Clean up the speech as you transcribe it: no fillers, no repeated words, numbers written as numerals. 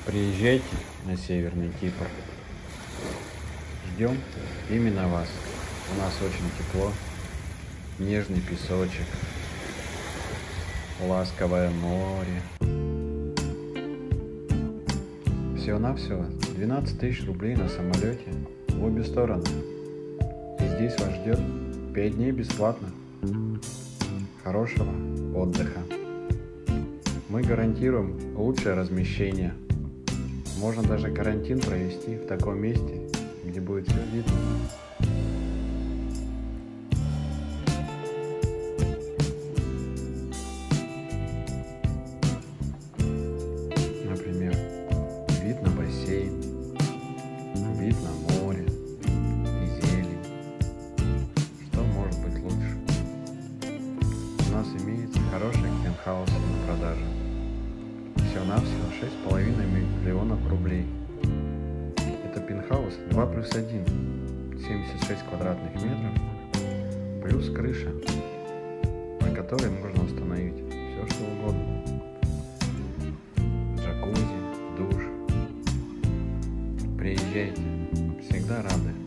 Приезжайте на Северный Кипр. Ждем именно вас. У нас очень тепло, нежный песочек, ласковое море. Всего-навсего 12 тысяч рублей на самолете в обе стороны. И здесь вас ждет 5 дней бесплатно. Хорошего отдыха. Мы гарантируем лучшее размещение. Можно даже карантин провести в таком месте, где будет все видно. Например, вид на бассейн, вид на море и зелень. Что может быть лучше? У нас имеется хороший пентхаус на продаже. Всего-навсего 6,5 миллионов рублей. Это пентхаус 2+1, 76 квадратных метров, плюс крыша, на которой можно установить все, что угодно. Джакузи, душ. Приезжайте, всегда рады.